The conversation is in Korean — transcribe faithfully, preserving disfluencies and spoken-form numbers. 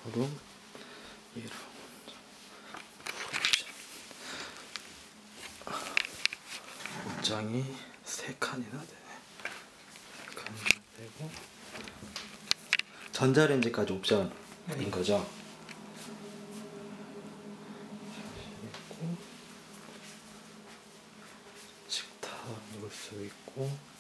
얼음 이런 옷장이 세 칸이나 되네. 세 칸이나 되고 전자레인지까지 옵션인 거죠? 있고 식탁 놓을 수 있고